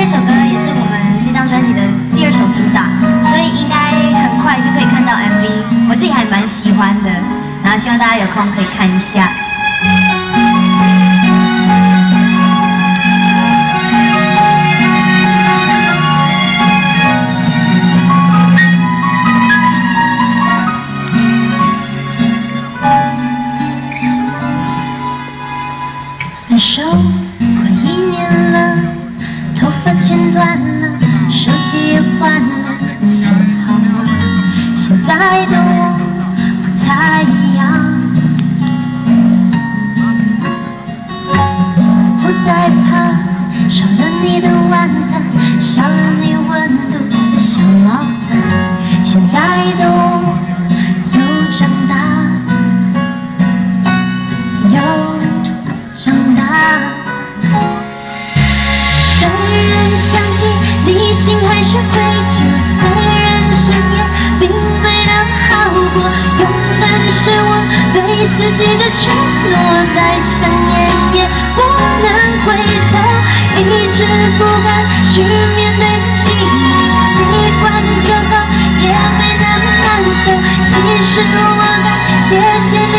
这首歌也是我们这张专辑的第2首主打，所以应该很快就可以看到 MV， 我自己还蛮喜欢的，然后希望大家有空可以看一下。 分手快1年了，头发剪短了，手机也换了，幸好了，现在的我不太一样，不再怕少了你的晚餐，少了你温度的小毛毯，现在的我又长大。虽然想起你心还是会揪，虽然深夜并没能好过，永远是我对自己的承诺，再想念也不能回头，一直不敢去面对记忆，习惯就好，也没那么难受。其实我该谢谢。